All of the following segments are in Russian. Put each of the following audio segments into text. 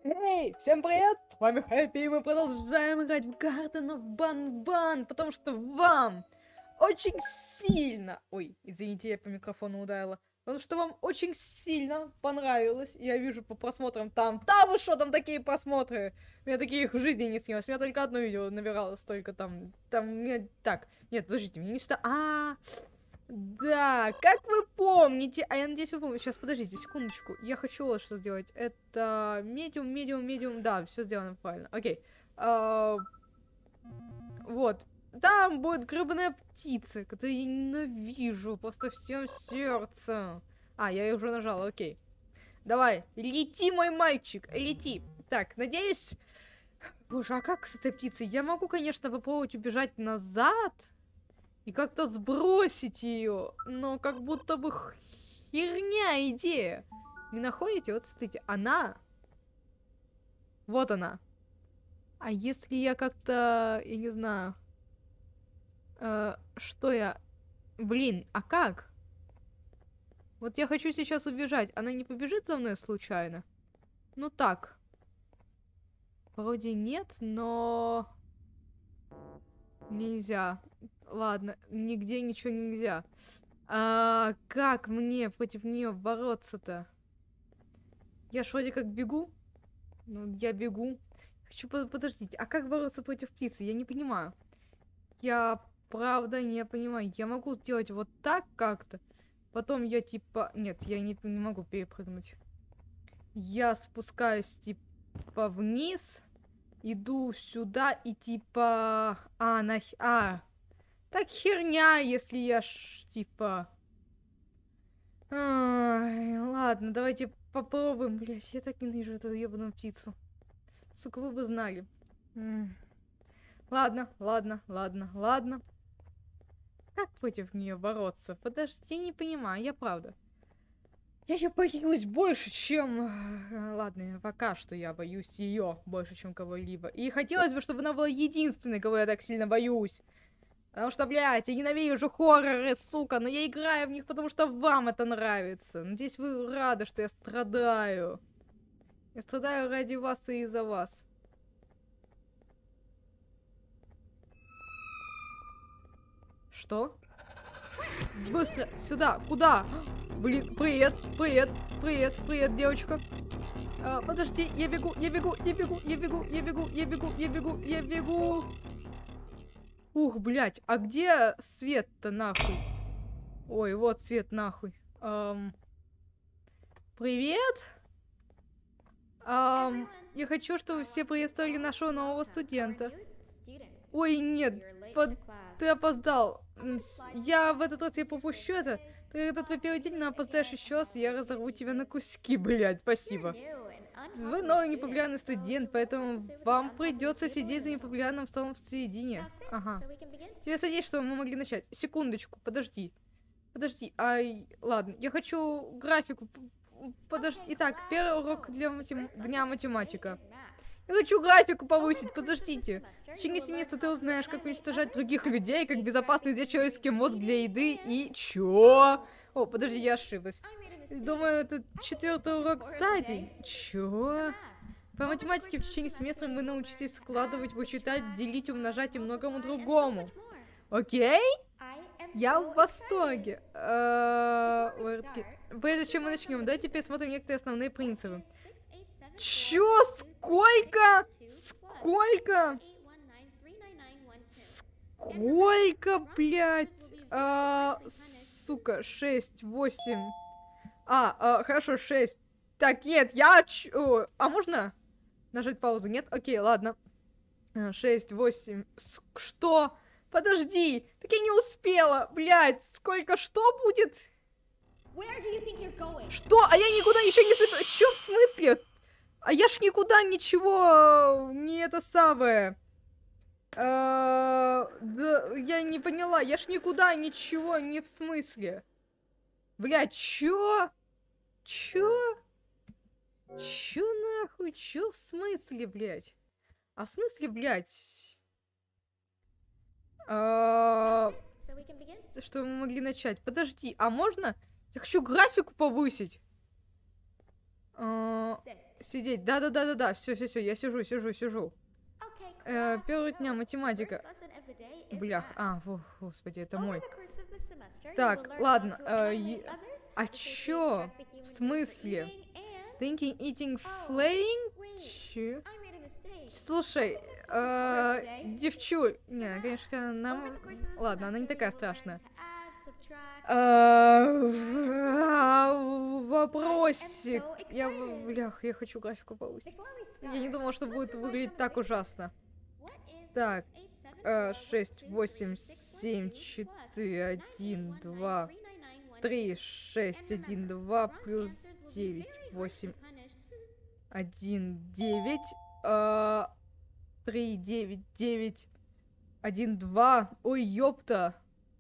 Эй, всем привет! С вами Хэппи, и мы продолжаем играть в Garden of Banban, потому что вам очень сильно... Ой, извините, я по микрофону ударила. Потому что вам очень сильно понравилось. Я вижу по просмотрам там... Да вы что, там такие просмотры? У меня таких в жизни не снилось. У меня только одно видео набиралось, только там... Там у меня... Так, нет, подождите, мне не что... Да, как вы помните, а я надеюсь, вы помните. Сейчас, подождите, секундочку. Я хочу вот что сделать. Это медиум. Да, все сделано правильно. Окей. Вот. Там будет грибная птица, которую я ненавижу просто всем сердцем. Я ее уже нажала, окей. Давай, лети, мой мальчик, лети. Так, надеюсь... Боже, а как с этой птицей? Я могу, конечно, попробовать убежать назад и как-то сбросить ее, но как будто бы херня идея. Не находите? Вот смотрите, она. Вот она. А если я как-то, я не знаю, что я... Блин, а как? Вот я хочу сейчас убежать. Она не побежит за мной случайно? Ну так. Вроде нет, но... Нельзя. Ладно, нигде ничего нельзя. Как мне против нее бороться-то? Я ж вроде как бегу. Ну, я бегу. Хочу подождите, а как бороться против птицы? Я не понимаю. Я правда не понимаю. Я могу сделать вот так как-то. Потом я типа... Нет, я не могу перепрыгнуть. Я спускаюсь типа вниз. Иду сюда и типа... Так херня, если я типа... Ладно, давайте попробуем. Блять, я так ненавижу эту ебаную птицу. Сука, вы бы знали. Ладно. Как против нее бороться? Подожди, я не понимаю, я правда. Я ее боюсь больше, чем... Ладно, пока что я боюсь ее больше, чем кого-либо. И хотелось бы, чтобы она была единственной, кого я так сильно боюсь. Потому что, блядь, я ненавижу хорроры, сука, но я играю в них, потому что вам это нравится. Надеюсь, вы рады, что я страдаю. Я страдаю ради вас и из-за вас. Что? Быстро, сюда, куда? Блин, привет, девочка. Подожди, я бегу. Ух, блядь, а где свет-то нахуй? Ой, вот свет нахуй. Привет? Я хочу, чтобы все приветствовали нашего нового студента. Ой, нет, ты опоздал. Я в этот раз я пропущу это. Это твой первый день, но опоздаешь еще раз, и я разорву тебя на куски, блядь, спасибо. Вы новый непопулярный студент, поэтому вам придется сидеть за непопулярным столом в середине. Ага. Тебе садись, чтобы мы могли начать. Секундочку, подожди. Ладно, я хочу графику. Подожди. Итак, первый урок для дня математика. Я хочу графику повысить, подождите. В течение семестра ты узнаешь, как уничтожать других людей, как безопасно взять человеческий мозг для еды и... Чё? О, подожди, я ошиблась. Думаю, это 4-й урок за день. Чё? По математике в течение семестра вы научитесь складывать, вычитать, делить, умножать и многому другому. Окей? Я в восторге. Прежде чем мы начнем, давайте пересмотрим некоторые основные принципы. Чё? Сколько? Сколько, блядь? Сука, 6, 8. Хорошо, 6. Так, нет, А можно нажать паузу? Нет? Окей, ладно. 6, 8. Что? Подожди! Так я не успела! Блядь, сколько что будет? Что? А я никуда ничего не собираюсь. Чё в смысле? А я ж никуда ничего не это самое. Да, я не поняла. Я ж никуда ничего не в смысле. Блядь, чё? Чё нахуй? Чё в смысле, блядь? А в смысле, блядь? Что мы могли начать? Подожди, а можно? Я хочу графику повысить. Сидеть. Да. Все, я сижу. Первый дня математика. Блях. Господи, это мой. Так, ладно. А чё? В смысле? Thinking, eating, playing? Чё? Слушай, девчу... Не, конечно, нам... Ладно, она не такая страшная. Вопросик. Я хочу графику повысить. Я не думала, что будет выглядеть так ужасно. Так, 6, 8, 7, 4, 1, 2, 3, 6, 1, 2, плюс 9, 8, 1, 9, 3, 9, 9, 1, 2. Ой, ёпта.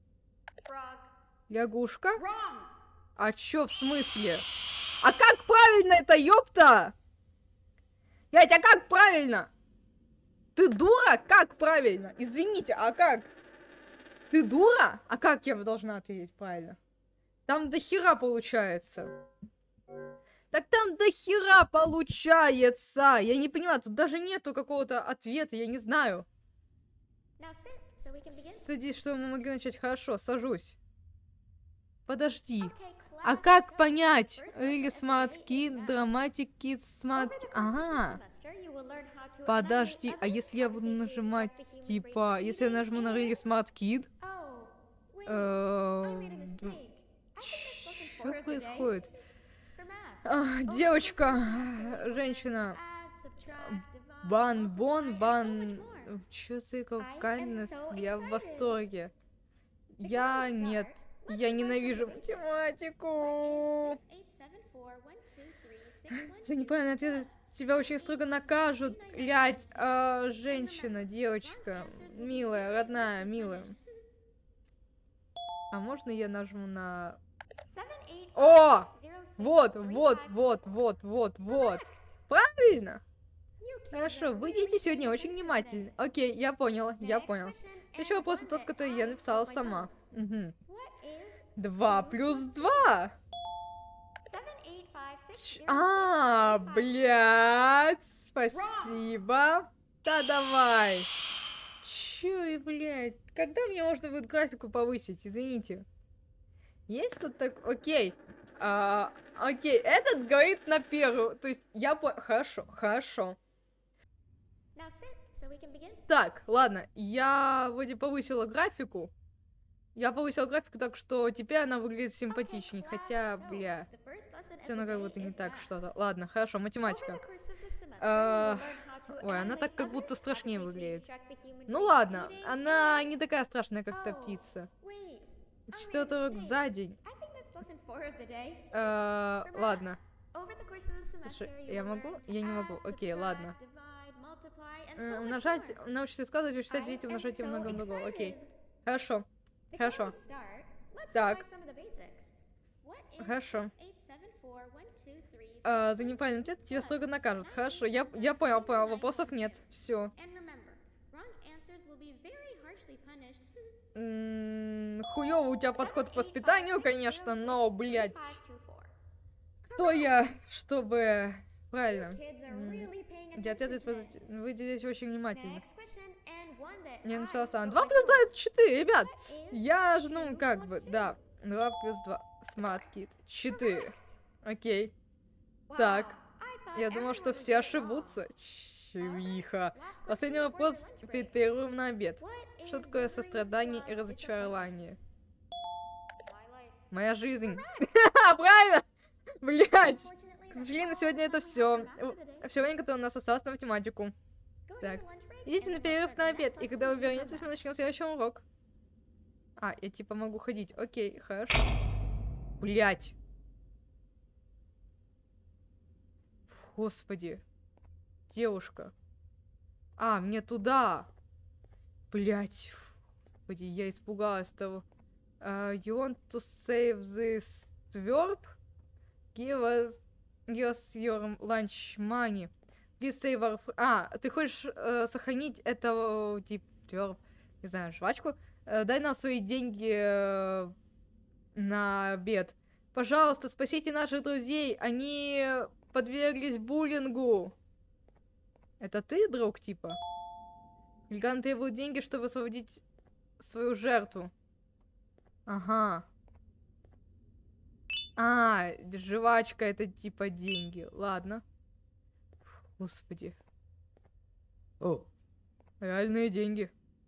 Лягушка? А чё, в смысле? А как правильно это, ёпта? Блять, а как правильно? Ты дура? Как правильно? Извините, а как? Ты дура? А как я должна ответить правильно? Там до хера получается. Так там до хера получается. Я не понимаю, тут даже нету какого-то ответа, я не знаю. Садись, чтобы мы могли начать. Хорошо, сажусь. Подожди. А как понять? Или Smart Kid, Dramatic Kid, Smart Kid... Ага. Подожди, а если я буду нажимать, типа... Если я нажму на Really Smart Kid... Что происходит? Девочка, женщина. Бан... Чё цикл в kindness? Я в восторге. Нет. Я ненавижу математику. За неправильный ответ тебя очень строго накажут. Блядь, женщина, девочка. Милая, родная, милая. А можно я нажму на... О! Вот. Правильно? Хорошо, вы идите сегодня очень внимательны. Окей, я поняла. Еще вопрос тот, который я написала сама. Угу. 2 плюс 2. Блядь, спасибо. Да, давай. Чё, блядь, когда мне можно будет графику повысить, извините. Есть тут так, окей. Окей, этот говорит на первую, то есть я хорошо. Так, ладно, я вроде повысила графику. Так что теперь она выглядит симпатичней. Хотя, бля, все равно как будто не так что-то. Ладно, хорошо, математика. Ой, она так как будто страшнее выглядит. Ну ладно, она не такая страшная, как та птица. 4 урок за день. Ладно. Слушай, я могу? Я не могу. Окей, ладно. Умножать, научиться складывать, вычислять, делить, умножать и много-много. Окей. Хорошо. Так. Хорошо. За неправильный ответ тебя строго накажут. Хорошо, я понял, вопросов нет. Все. Хуёво у тебя подход к воспитанию, конечно, но, блядь. Кто я, чтобы... Правильно. Я ответ вы здесь очень внимательно. Я написала сам. 2 плюс 2 это 4, ребят. Я же, ну, как бы, да. 2 плюс 2. Smart Kid. 4. Окей. Так. Я думал, что все ошибутся. Чувиха. Последний вопрос перед перерывом на обед. Что такое сострадание и разочарование? Моя жизнь. Правильно? Блять. К сожалению, сегодня это все. Все время, которое у нас осталось на математику. Так. Идите на перерыв на обед, и когда вы вернетесь, мы начнем следующий урок. Я типа могу ходить. Окей, хорошо. Блять. Господи. Девушка. Мне туда. Блять. Господи, я испугалась того. You want to save this twerp? Give us your lunch money. Please save our... ты хочешь сохранить этого, типа, тверп, не знаю, жвачку? Дай нам свои деньги на обед. Пожалуйста, спасите наших друзей. Они подверглись буллингу. Это ты, друг, типа? Ильган требует деньги, чтобы освободить свою жертву. Ага. А, жвачка это типа деньги. Ладно. Господи. О, реальные деньги.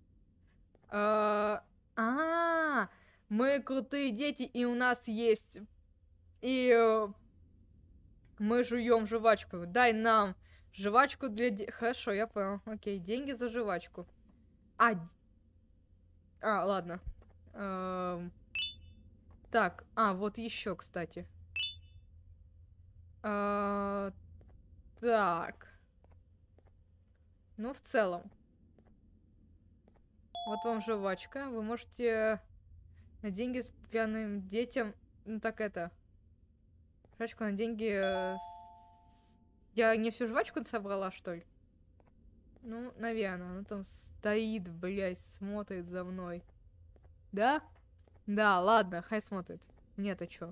Мы крутые дети, и у нас есть... И мы жуем жвачку. Дай нам жвачку для... Хорошо, я понял. Окей, деньги за жвачку. Ладно. Так, вот еще, кстати. Так. Ну, в целом. Вот вам жвачка. Вы можете на деньги с пьяным детям... Ну, так это... Жвачку на деньги... Я не всю жвачку собрала, что ли? Ну, наверное. Она там стоит, блядь, смотрит за мной. Да? Да, ладно, хай смотрит. Нет, чё?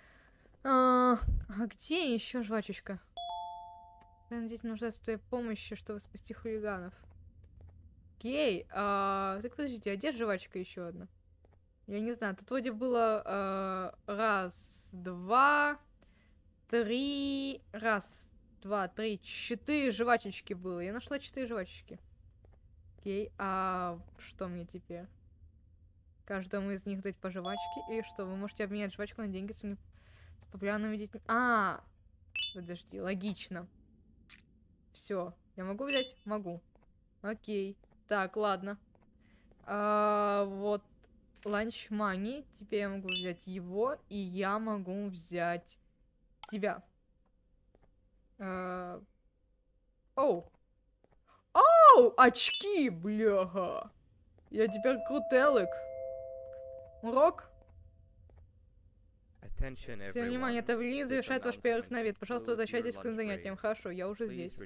Где еще жвачечка? Я надеюсь, нуждаюсь в твоей помощи, чтобы спасти хулиганов. Окей, так подождите, а где жвачка еще одна? Я не знаю, тут вроде было раз, два, три, раз, два, три, 4 жвачечки было. Я нашла 4 жвачечки. Окей, что мне теперь? Каждому из них дать по жвачке. И что, вы можете обменять жвачку на деньги с популярными детьми. Подожди, логично. Все, я могу взять? Могу. Окей. Так, ладно. Вот ланч мани. Теперь я могу взять его, и я могу взять тебя. Оу, очки, бляха. Я теперь крутелык. Урок? Все внимание, Тавлин завершает ваш перерыв на обед. Пожалуйста, возвращайтесь к занятиям. Хорошо, я уже здесь.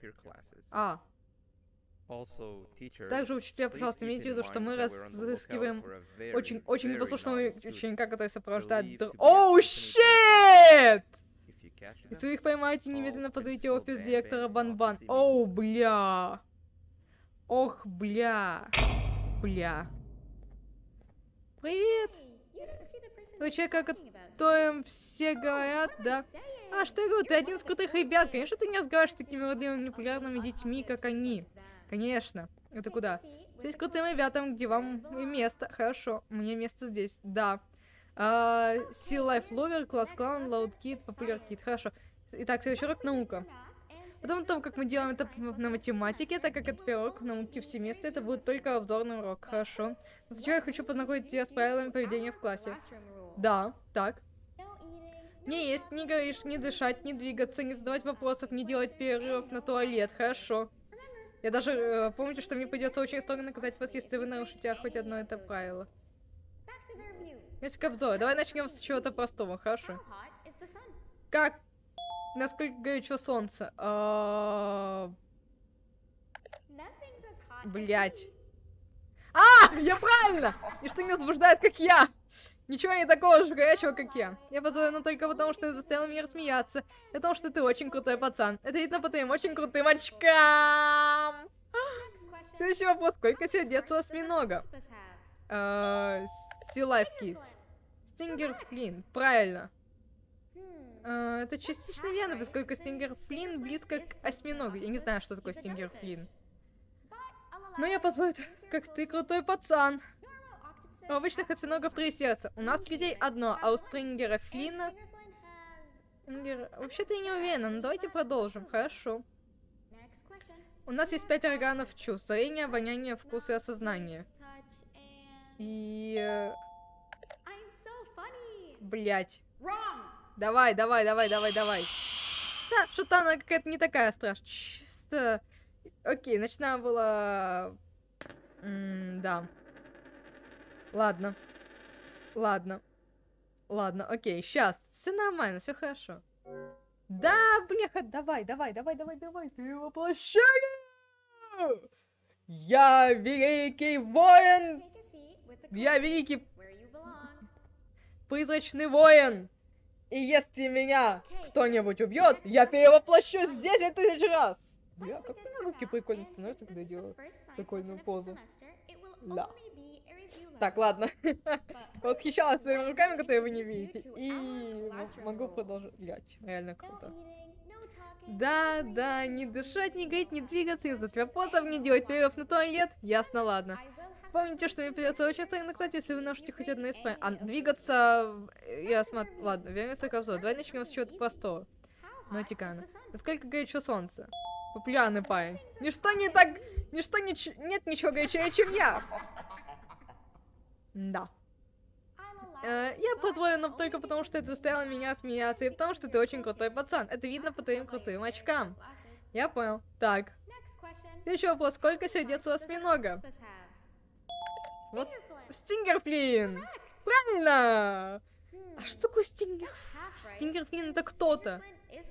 Также, учителя, пожалуйста, имейте в виду, что мы разыскиваем очень непослушного ученика, который сопровождает... Оу, щит! Если вы их поймаете, немедленно позовите офис директора Бан-Бан. Оу, бля. Ох, бля. Бля. Привет! Вы человек, о котором все говорят, да? Что я говорю, ты один из крутых ребят. Конечно, ты не разговариваешь с такими молодыми популярными детьми, как они. Конечно. Это куда? Здесь крутым ребятам, где вам и место. Хорошо, мне место здесь. Да. Sea Life Lover, Класс Клан, Loud Kid, Popular Kid. Хорошо. Итак, следующий урок — наука. Потом том, как мы делаем это на математике, так как это первый урок науки в семестре, это будет только обзорный урок. Хорошо. Сначала я хочу познакомить тебя с правилами поведения в классе. Да, так. Не есть, не говоришь, не дышать, не двигаться, не задавать вопросов, не делать перерывов на туалет. Хорошо. Я даже помните, что мне придется очень строго наказать вас, если вы нарушите хоть одно это правило. Есть к обзору. Давай начнем с чего-то простого, хорошо? Как? Насколько горячо солнце? Блять. Я правильно! Ничто не возбуждает, как я! Ничего не такого же горячего, как я. Я позволю только потому, что ты заставил меня рассмеяться. Потому что ты очень крутой пацан. Это видно по твоим очень крутым очкам. Следующий вопрос. Сколько сердец у осьминога? Sea Life Kid. Стингер Флинн. Правильно. Это частично верно, поскольку Стингер Флинн близко к осьминогу. Я не знаю, что такое Стингер Флинн. Но я позволю, как ты крутой пацан. У обычных осьминогов 3 сердца. У нас людей одно, а у Стингера Флинна... Вообще-то я не уверена, но давайте продолжим. Хорошо. У нас есть 5 органов чувств. Зрение, обоняние, вкус и осознание. И... Блять. Давай. Да, что-то она какая-то не такая страшная. Чисто... Окей, значит, она была... Да. Ладно, окей, сейчас. Все нормально, все хорошо. Да, бляха, давай. Перевоплощение! Я великий воин! Я великий... Призрачный воин! И если меня кто-нибудь убьет, я перевоплощусь 10 000 раз. Бля, как у меня руки прикольно становятся, когда я делаю прикольную позу. Да. Так, ладно. Восхищалась своими руками, которые вы не видите. И могу продолжить. Блять, реально круто. Да, да, не дышать, не говорить, не двигаться, из-за твоих не делать перерыв на туалет. Ясно, ладно. Помните, что мне придется очень строго наказать, если вы нажмете хоть одно из правил. А двигаться... Я смотрю... Ладно, вернемся к обзору. Давай начнем с чего-то простого. Нотикана. Насколько горячо солнце? Популярный парень. Ничто не так... Нет ничего горячее, чем я. Да. Я позволю, но только потому, что это заставило меня смеяться, и потому, что ты очень крутой пацан. Это видно по твоим крутым очкам. Я понял. Так. Следующий вопрос. Сколько сердец у осьминога? Вот. Стингерфлин! Правильно! А что такое стингерфлин? Стингерфлин это кто-то.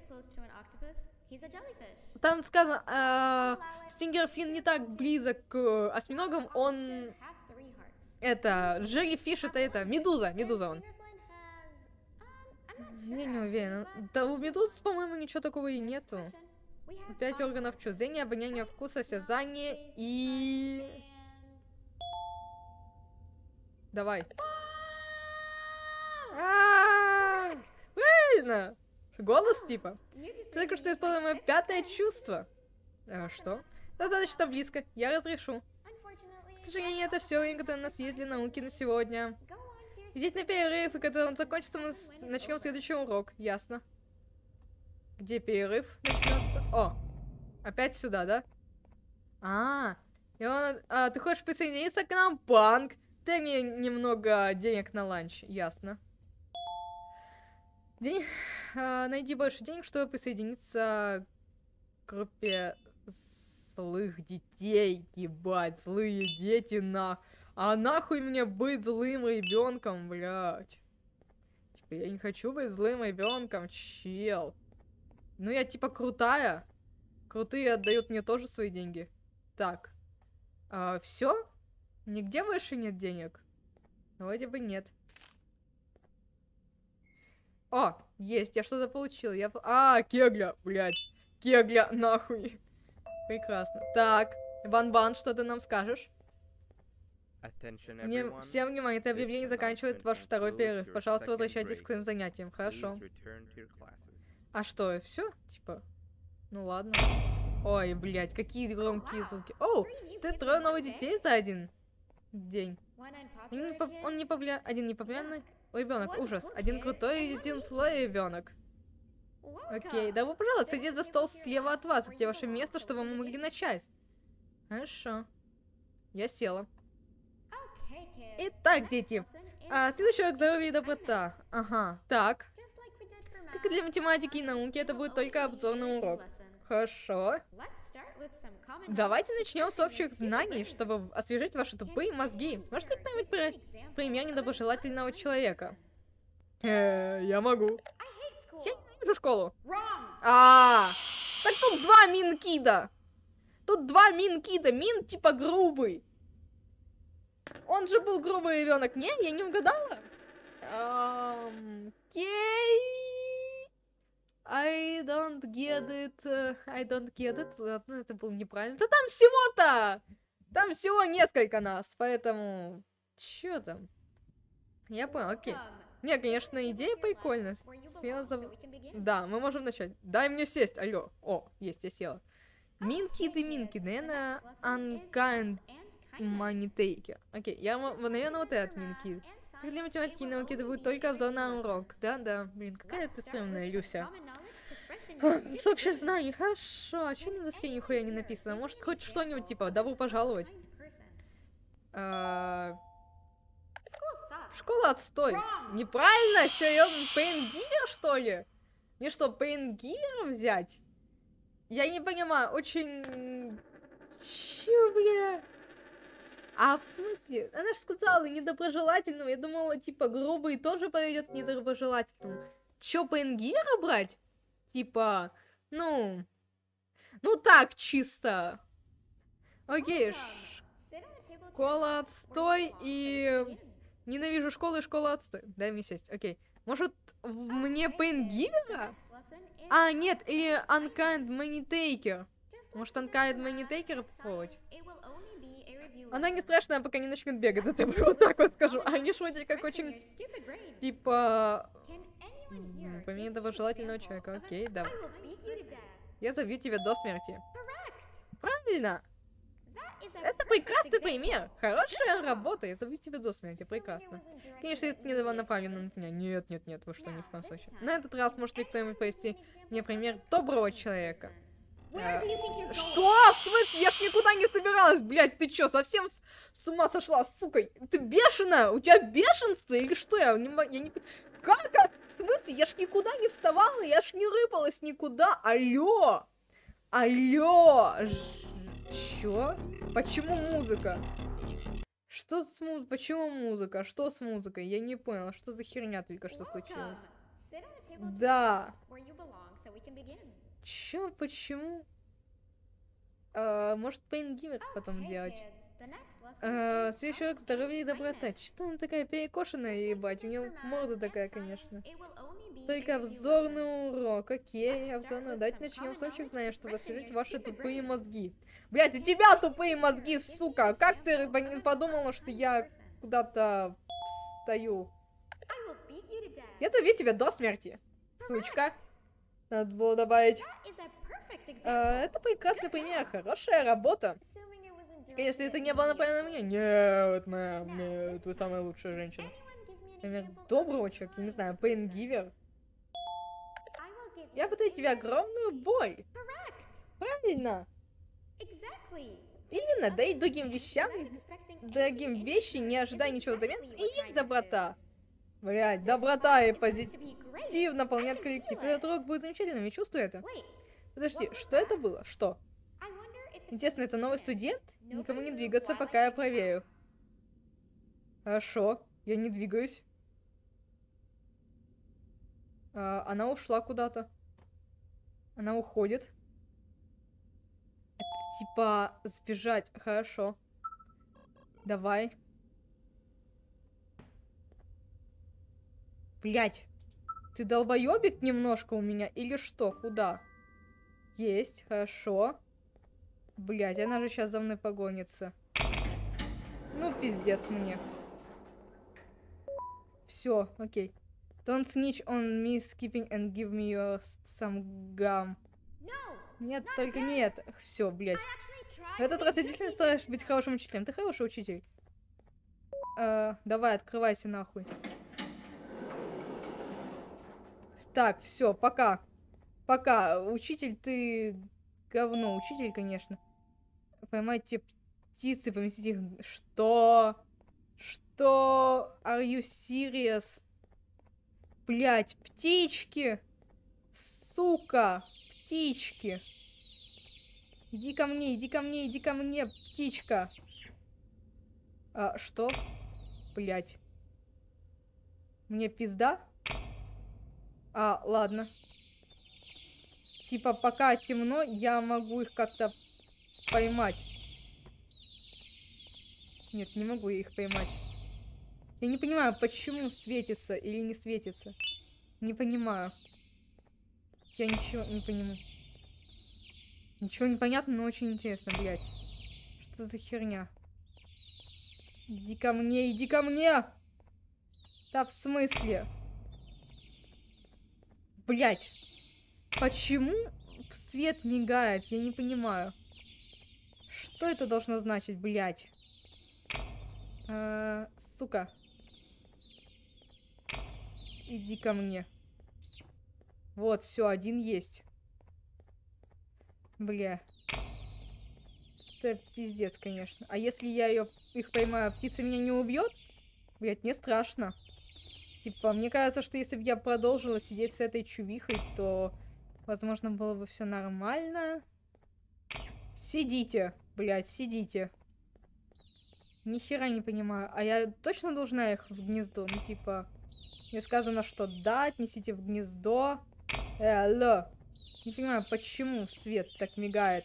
Там сказано, стингерфлин не так близок к осьминогам, он... Это, Джеллифиш, это, Медуза он. Я не уверена. Да у медуз, по-моему, ничего такого и нету. 5 органов чувств: зрение, обоняние, вкус, осязание и... Давай. Правильно! Голос, типа. Ты только что использовал мое 5-е чувство. Что? Достаточно близко. Я разрешу. К сожалению, это все, которые у нас есть для науки на сегодня. Идите на перерыв, и когда он закончится, мы начнем следующий урок. Ясно. Где перерыв начнется? О! Опять сюда, да? Ты хочешь присоединиться к нам, Панк? Дай мне немного денег на ланч. Ясно. Найди больше денег, чтобы присоединиться к группе злых детей. Ебать, злые дети, А нахуй мне быть злым ребенком, блядь? Типа, я не хочу быть злым ребенком, чел. Ну, я типа крутая. Крутые отдают мне тоже свои деньги. Так. Все? Нигде больше нет денег? Вроде бы нет. О, есть, я что-то получил. Кегля, блядь. Кегля, нахуй. Прекрасно. Так, Бан-Бан, что ты нам скажешь? Всем внимание, это объявление заканчивает ваш второй перерыв. Пожалуйста, возвращайтесь к своим занятиям, хорошо? А что, все? Типа, ну ладно. Ой, блядь, какие громкие звуки. Оу, ты 3 новых детей за один день. Один непопулярный ребенок, ужас. Один крутой и один злой ребенок. Окей, добро пожаловать, садитесь за стол слева от вас, где ваше место, чтобы мы могли начать. Хорошо. Я села. Итак, дети. Следующий урок здоровья и доброта. Ага, так. Как и для математики и науки, это будет только обзорный урок. Хорошо. Давайте начнем с общих знаний, чтобы освежить ваши тупые мозги. Может ли кто-нибудь пример недоброжелательного человека? Я могу. Я ненавижу школу. Так тут 2 Минкида. Тут 2 Минкида. Мин типа грубый. Он же был грубый ребенок. Не, я не угадала. I don't get it. Ладно, это было неправильно. Да там всего-то! Там всего несколько нас, поэтому... Чё там? Я понял, окей. Не, конечно, идея прикольная. Да, мы можем начать. Дай мне сесть, алло. О, есть, я села. Минкиды, наверное, unkind money taker. Окей, наверное, вот этот Минкид. Как для математики и науки это будет только обзор на урок. Да, блин, какая ты стрёмная, Люся. С общих знаний, хорошо. А чё на доске нихуя не написано? Может, хоть что-нибудь типа «добро пожаловать». Школа отстой. Неправильно? Серьезно? Пейнгивер, что ли? Мне что, пейнгивера взять? Я не понимаю, очень... Чё, бля? А в смысле? Она же сказала недоброжелательным. Я думала, типа, грубый тоже пойдет недоброжелательным. Чё, пейнгивера брать? Типа, ну так, чисто. Окей, школа отстой и... Ненавижу школу и школа отстой. Дай мне сесть, окей. Может, мне Пейнгивера? А, нет, или Unkind Money-Taker. Может, Unkind Money-Taker попробовать? Она не страшная, пока не начнет бегать за тобой, вот так вот скажу. А они ж вроде как очень, типа... Помимо этого желательного человека, окей, да. Я забью тебя до смерти. Правильно! Это прекрасный пример! Хорошая работа! Я забью тебя до смерти, прекрасно. Конечно, это не направлено на меня. Нет, нет, нет, вы что, ни в коем случае. На этот раз может ли кто-нибудь привести мне пример доброго человека? Что? В смысле? Я ж никуда не собиралась, блядь, ты чё, совсем с ума сошла, сука? Ты бешеная? У тебя бешенство или что? Я не... Как? В смысле? Я ж никуда не вставала, я ж не рыпалась никуда. Алло! Алло! Чё? Почему музыка? Что с музыкой? Почему музыка? Что с музыкой? Я не поняла, что за херня только что случилось. Да. Чё? Почему? Может, Пейнгивер потом делать? Следующий урок здоровья и доброта. Что она такая перекошенная, ебать? У нее морда такая, конечно. Только обзорный урок. Окей, обзорный. Давайте начнем с общих знаний, чтобы освежить ваши тупые мозги. Блять, у тебя тупые мозги, сука! Как ты подумала, что я куда-то стою? Я забью тебя до смерти, сучка. Надо было добавить. Это прекрасный пример, хорошая работа. Конечно, это не было направлено на меня. Нет, мэм, нет, вы самая лучшая женщина. Пример доброго человека, я не знаю, Пейнгивер. Я пытаю тебе огромную боль. Правильно. Именно, да и другим вещам, другим вещи, не ожидая ничего взамен, и есть доброта. Блять, доброта и позитив наполняет коллектив. Этот урок будет замечательным, я чувствую это. Подожди, что это было? Что? Интересно, это новый студент? Никому не двигаться, пока я проверю. Хорошо, я не двигаюсь. Она ушла куда-то. Она уходит. Это типа сбежать. Хорошо. Давай. Блять. Ты долбоёбик немножко у меня или что? Куда? Есть, хорошо. Блять, она же сейчас за мной погонится. Ну, пиздец мне. Все, окей. Don't snitch on me, skipping and give me your some gum. Нет, только не это. Все, блять. В этот раз я действительно стараюсь быть хорошим учителем. Ты хороший учитель. Давай, открывайся нахуй. Так, все, пока. Пока. Учитель, ты говно. Учитель, конечно. Поймайте птицы, поместите их... Что? Что? Are you serious? Блять, птички! Сука! Птички! Иди ко мне, иди ко мне, иди ко мне, птичка! Что? Блять. Мне пизда? Ладно. Типа, пока темно, я могу их как-то поймать. Нет, не могу их поймать. Я не понимаю, почему светится или не светится. Не понимаю. Я ничего не понимаю. Ничего не понятно, но очень интересно, блядь. Что за херня? Иди ко мне, иди ко мне! Да в смысле? Блядь. Почему свет мигает? Я не понимаю. Что это должно значить, блядь? Сука. Иди ко мне. Вот, все, один есть. Бля. Это пиздец, конечно. А если я их поймаю, птица меня не убьет? Блять, мне страшно. Типа, мне кажется, что если бы я продолжила сидеть с этой чувихой, то, возможно, было бы все нормально. Сидите, блять, сидите. Ни хера не понимаю. А я точно должна их в гнездо? Ну, типа, мне сказано, что да, отнесите в гнездо. Алло. Не понимаю, почему свет так мигает.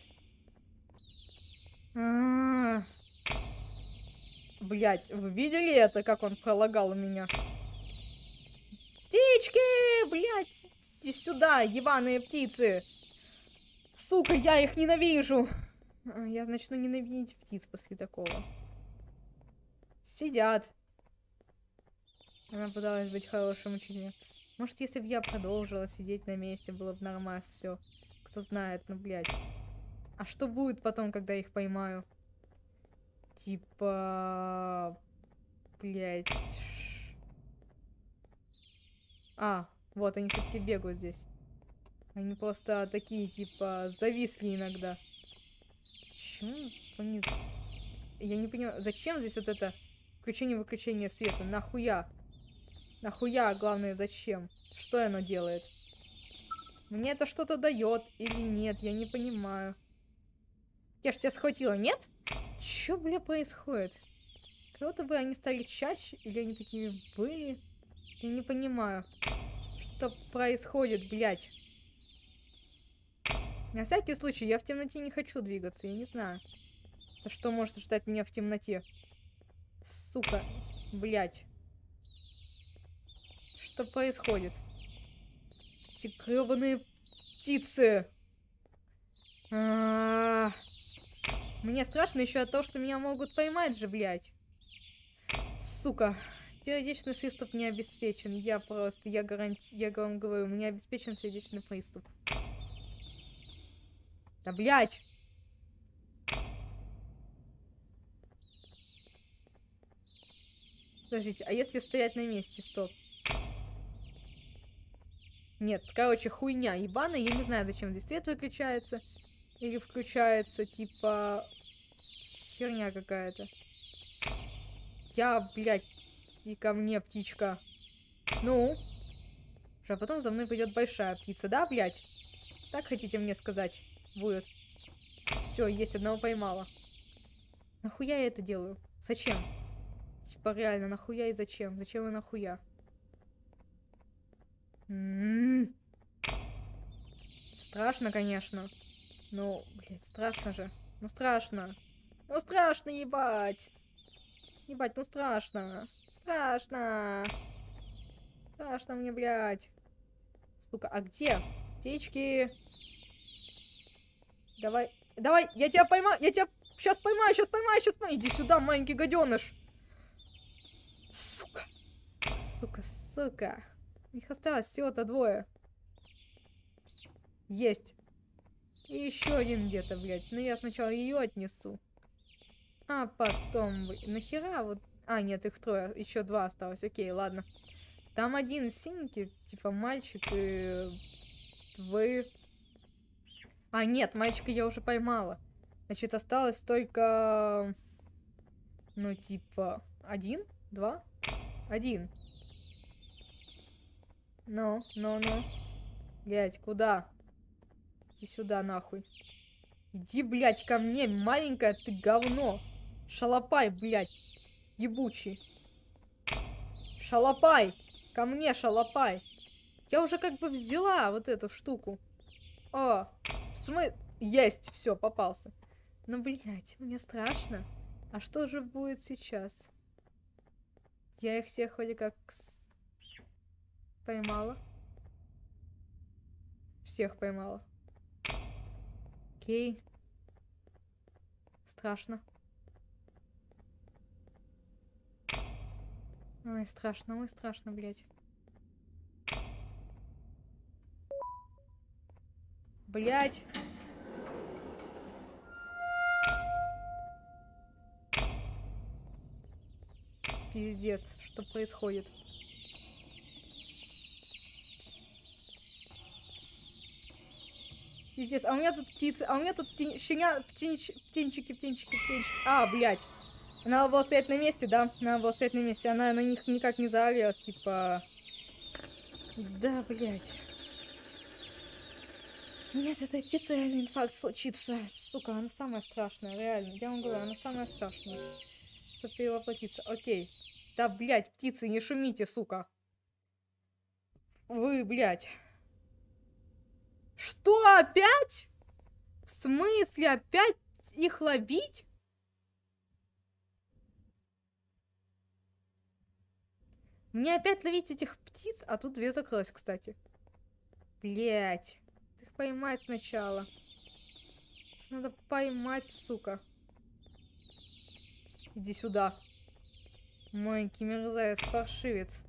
Блять, вы видели это, как он пролагал у меня? Птички, блядь, иди сюда, ебаные птицы. Сука, я их ненавижу. Я начну ненавидеть птиц после такого. Сидят. Она пыталась быть хорошим учителем. Может, если бы я продолжила сидеть на месте, было бы нормально все. Кто знает, ну, блядь. А что будет потом, когда я их поймаю? Типа... Блядь. А, вот они все-таки бегают здесь. Они просто такие, типа, зависли иногда. Почему они... Я не понимаю, зачем здесь вот это включение-выключение света? Нахуя? Нахуя, главное, зачем? Что оно делает? Мне это что-то дает или нет? Я не понимаю. Я ж тебя схватила, нет? Чё, бля, происходит? Кого-то бы они стали чаще, или они такими были? Я не понимаю. Что происходит, блядь? На всякий случай, я в темноте не хочу двигаться, я не знаю. Что может ждать меня в темноте? Сука, блядь. Что происходит? Эти грёбаные птицы. Мне страшно еще от того, что меня могут поймать же, блядь. Сука. Сердечный приступ не обеспечен. Я вам говорю, у меня обеспечен сердечный приступ. Да, блядь! Подождите, а если стоять на месте? Стоп. Нет, короче, хуйня ебаная. Я не знаю, зачем здесь свет выключается. Или включается, типа... Херня какая-то. Блядь, иди ко мне, птичка. Ну? А потом за мной пойдет большая птица, да, блядь? Так хотите мне сказать? Будет. Все, есть, одного поймала. Нахуя я это делаю? Зачем? Типа реально, нахуя и зачем? Зачем и нахуя? Страшно, конечно. Ну, блядь, страшно же. Ну, страшно. Ну, страшно, ебать. Ебать, ну, страшно. Страшно. Страшно мне, блядь. Сука, а где? Птички. Давай. Давай, я тебя поймаю. Я тебя сейчас поймаю, сейчас поймаю, сейчас поймаю. Иди сюда, маленький гаденыш. Сука. Сука, сука. Их осталось всего-то 2. Есть. И еще один где-то, блядь. Но я сначала ее отнесу. А потом... Нахера вот... А, нет, их 3. Еще 2 осталось. Окей, ладно. Там один синенький, типа мальчик, и... Вы... А, нет, мальчика я уже поймала. Значит, осталось только... Ну, типа... 1? 2? 1. Ну. Блядь, куда? Иди сюда, нахуй. Иди, блядь, ко мне, маленькая ты говно. Шалопай, блядь. Ебучий. Шалопай. Ко мне, шалопай. Я уже как бы взяла вот эту штуку. О, есть, все, попался. Ну, блядь, мне страшно. А что же будет сейчас? Я их всех вроде как поймала. Всех поймала. Окей. Страшно. Ой, страшно, блядь. Блядь. Пиздец, что происходит? Пиздец, а у меня тут птицы, а у меня тут птенчики. А, блядь. Надо было стоять на месте, да? Надо было стоять на месте. Она на них никак не заоралась, типа... Да, блядь. Нет, этой птицы реально инфаркт случится. Сука, она самая страшная, реально. Я вам говорю, она самая страшная. Чтобы перевоплотиться. Окей. Да, блядь, птицы, не шумите, сука. Вы, блядь. Что, опять? В смысле, опять их ловить? Мне опять ловить этих птиц, а тут две закрылось, кстати. Блять. Их поймать сначала. Надо поймать, сука. Иди сюда. Маленький мерзавец, паршивец.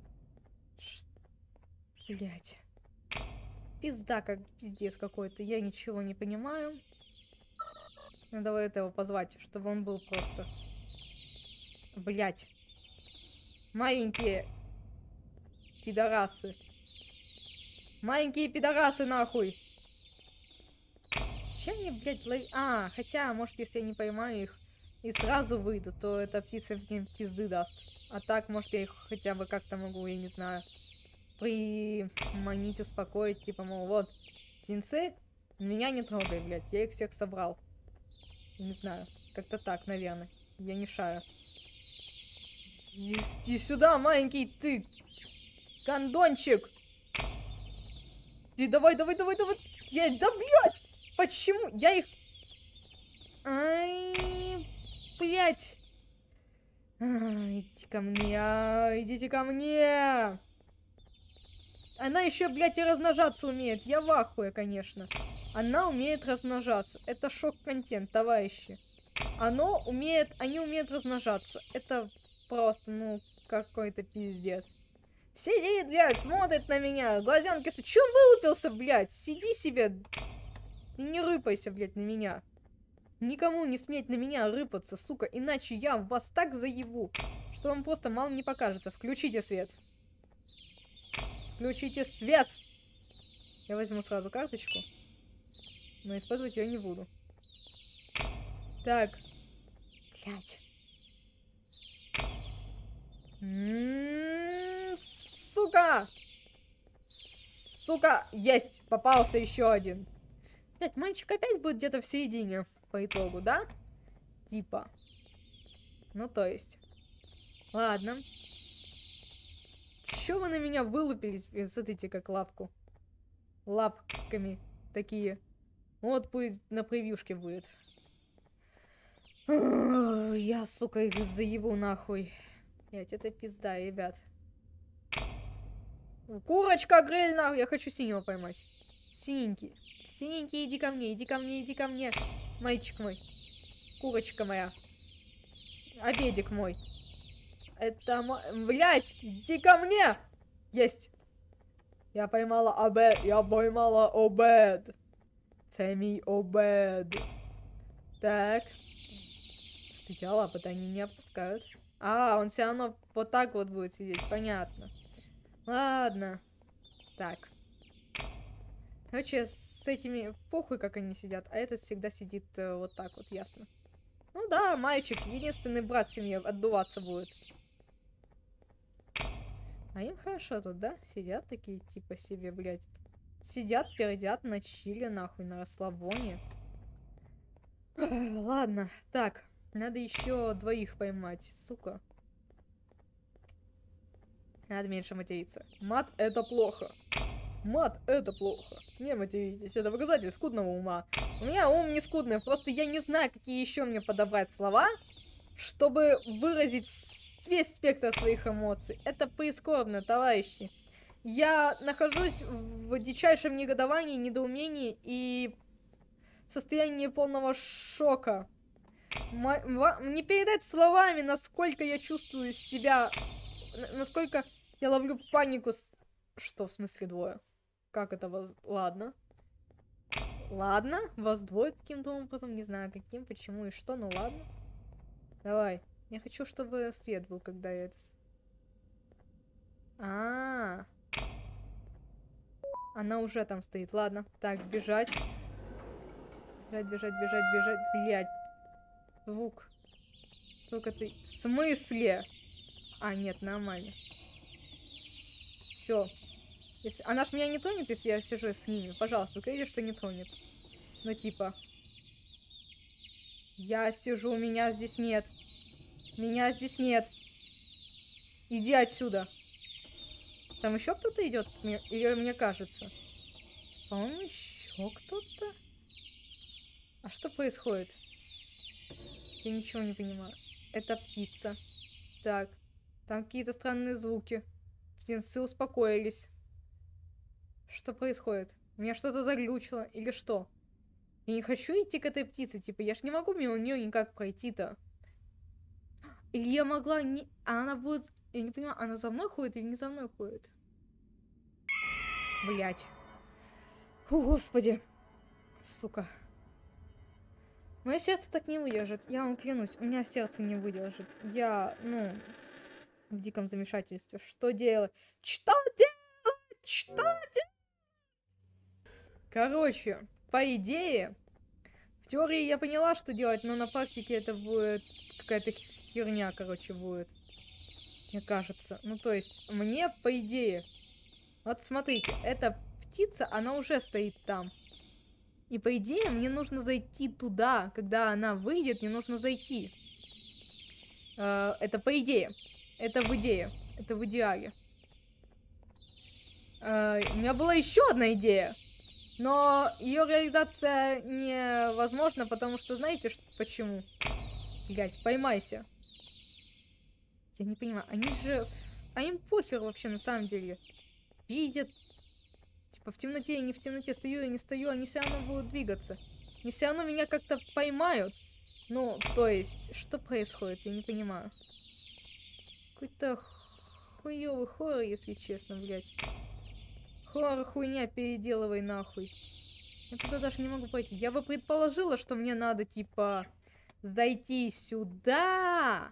Блять. Пизда, как пиздец какой-то. Я ничего не понимаю. Надо этого позвать, чтобы он был просто. Блять. Маленькие пидорасы. Маленькие пидорасы, нахуй. Зачем мне, блядь, ловить? А, хотя, может, если я не поймаю их и сразу выйду, то эта птица мне пизды даст. А так, может, я их хотя бы как-то могу, я не знаю, приманить, успокоить. Типа, мол, вот, птенцы, меня не трогай, блядь, я их всех собрал. Я не знаю, как-то так, наверное. Я не шаю. Иди сюда, маленький ты, гондончик. Иди, давай. Я, да, блядь, почему? Я их... Ай, блядь. Идите ко мне, идите ко мне. Она еще, блядь, и размножаться умеет. Я в ахуе, конечно. Она умеет размножаться. Это шок-контент, товарищи. Они умеют размножаться. Это просто, ну, какой-то пиздец. Сидит, блядь, смотрит на меня. Глазенки... Чё вылупился, блядь? Сиди себе. И не рыпайся, блядь, на меня. Никому не сметь на меня рыпаться, сука. Иначе я вас так заебу, что вам просто мало не покажется. Включите свет. Включите свет! Я возьму сразу карточку. Но использовать ее не буду. Так. Блять. Сука! Сука! Есть! Попался еще один. Блять, мальчик опять будет где-то в середине по итогу, да? Типа. Ну, то есть. Ладно. Чё вы на меня вылупились? Смотрите, как лапку. Лапками такие. Вот пусть на превьюшке будет. Я, сука, их заебу нахуй. Блять, это пизда, ребят. Курочка, гриль, нахуй. Я хочу синего поймать. Синенький. Синенький, иди ко мне, иди ко мне, иди ко мне. Мальчик мой. Курочка моя. Обедик мой. Это блять, иди ко мне! Есть. Я поймала обед. Я поймала обед. Це обед. Так. Кстати, а лапы-то они не опускают. А, он все равно вот так вот будет сидеть. Понятно. Ладно. Так. Короче, с этими похуй, как они сидят. А этот всегда сидит вот так вот, ясно. Ну да, мальчик, единственный брат в семье, отдуваться будет. А им хорошо тут, да? Сидят такие, типа себе, блядь. Сидят, пердят на чиле, нахуй, на расслабоне. Ладно, так. Надо еще двоих поймать, сука. Надо меньше материться. Мат — это плохо. Мат — это плохо. Не материтесь, это показатель скудного ума. У меня ум не скудный, просто я не знаю, какие еще мне подобрать слова, чтобы выразить весь спектр своих эмоций. Это прискорбно, товарищи. Я нахожусь в дичайшем негодовании, недоумении и состоянии полного шока. Не передать словами, насколько я чувствую себя, насколько я ловлю панику. Что, в смысле двое? Как это Ладно. Ладно, вас двое каким-то образом, не знаю каким, почему и что, ну ладно. Давай. Я хочу, чтобы свет был, когда я это... Она уже там стоит. Ладно. Так, бежать. Бежать. Блядь. Звук. Только ты... В смысле? А, нет, нормально. Все. Она ж меня не тронет, если я сижу с ними. Пожалуйста, скажите, что не тронет. Ну, типа... Я сижу, меня здесь нет. Меня здесь нет. Иди отсюда. Там еще кто-то идет? Или мне кажется? По-моему, еще кто-то. А что происходит? Я ничего не понимаю. Это птица. Так. Там какие-то странные звуки. птенцы успокоились. Что происходит? У меня что-то заглючило или что? Я не хочу идти к этой птице, типа, я ж не могу мимо нее никак пройти-то. Или я могла не... А она будет... Я не понимаю, она за мной ходит или не за мной ходит? Блять. Фу, господи. Сука. Мое сердце так не выдержит. Я вам клянусь, у меня сердце не выдержит. Я, в диком замешательстве. Что делать? Что делать? Что делать? Короче, по идее, в теории я поняла, что делать, но на практике это будет какая-то херня, короче, будет. Мне кажется. Ну, то есть, мне, по идее... Вот смотрите, эта птица, она уже стоит там. И по идее, мне нужно зайти туда. Когда она выйдет, мне нужно зайти. Это по идее. Это в идее. Это в идеале. У меня была еще одна идея. Но ее реализация невозможна, потому что знаете почему? Блять, поймайся. Я не понимаю, они же... А им похер вообще на самом деле. Видят... Типа в темноте и не в темноте, стою и не стою, они все равно будут двигаться. Они все равно меня как-то поймают. Ну, то есть, что происходит, я не понимаю. Какой-то хуёвый хоррор, если честно, блядь. Хоррор хуйня, переделывай нахуй. Я туда даже не могу пойти. Я бы предположила, что мне надо, типа, зайти сюда.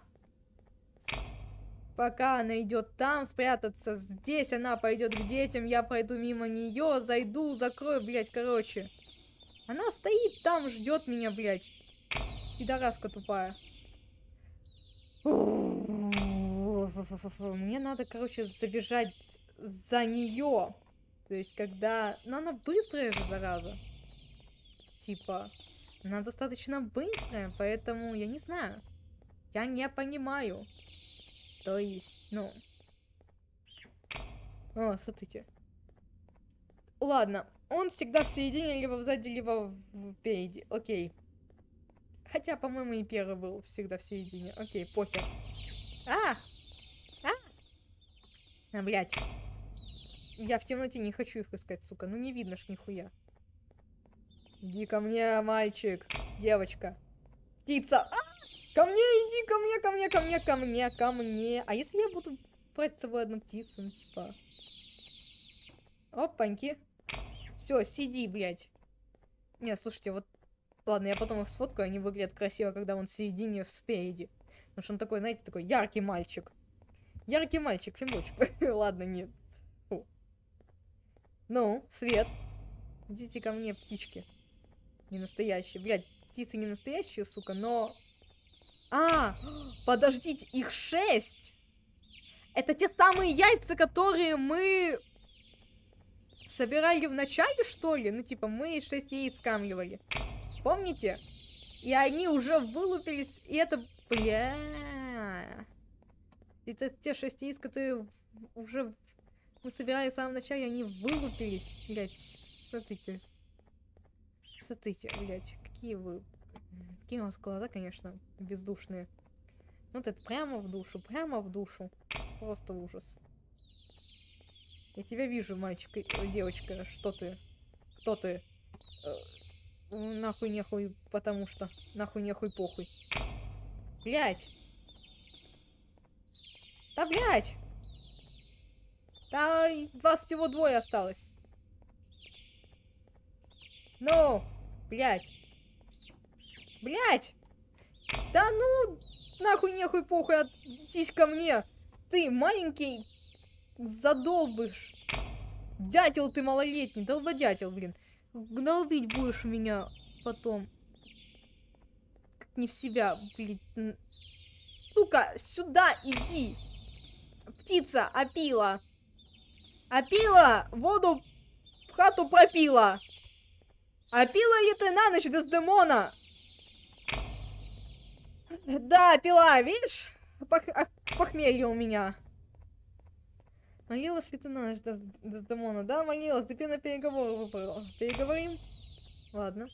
Пока она идет там, спрятаться здесь, она пойдет к детям, я пройду мимо нее, зайду, закрою, блядь, короче. Она стоит там, ждет меня, блядь. Пидораска тупая. Мне надо, короче, забежать за нее. То есть, когда... Но она быстрая же, зараза. Типа, она достаточно быстрая, поэтому я не знаю. Я не понимаю. То есть, О, смотрите. Ладно, он всегда в середине, либо сзади, либо впереди. Окей. Хотя, по-моему, и первый был всегда в середине. Окей, похер. Блядь. Я в темноте не хочу их искать, сука. Ну не видно ж нихуя. Иди ко мне, мальчик. Девочка. Птица. Ко мне, иди, ко мне, ко мне, ко мне, ко мне, ко мне. А если я буду брать с собой одну птицу, ну типа... Опаньки. Все, сиди, блядь. Не, слушайте, вот... Ладно, я потом их сфоткаю, они выглядят красиво, когда он в середине, спереди. Потому что он такой, знаете, такой яркий мальчик. Яркий мальчик, фимочек. Ладно, нет. Фу. Ну, Свет. Идите ко мне, птички. Не настоящие. Блядь, птицы не настоящие, сука, но... Подождите, их 6! Это те самые яйца, которые мы... собирали в начале, что ли? Ну, типа, мы 6 яиц скамливали. Помните? И они уже вылупились, и это... Бля... Это те 6 яиц, которые уже мы собирали в самом начале, они вылупились. Блять, смотрите. Смотрите, блять, какие вы... Какие у вас глаза, конечно, бездушные. Вот это прямо в душу, прямо в душу. Просто ужас. Я тебя вижу, мальчик, девочка, что ты? Кто ты? Нахуй нехуй, потому что. Нахуй нехуй похуй. Блять! Да блять! Да вас всего 2 осталось. Ну, блять. Блять! Да ну, нахуй нехуй похуй, отись ко мне. Ты маленький задолбыш. Дятел ты малолетний, долбодятел, блин. Долбить будешь у меня потом. Как не в себя, блин. Сука, сюда иди. Птица, опила. Опила, воду в хату пропила. Опила ли ты на ночь, Дездемона? Да, пила, видишь? Похмелье у меня. Молилась ли ты на ночь, Дездемона? Да, молилась, ты на переговоры выбрала. Переговорим? Ладно.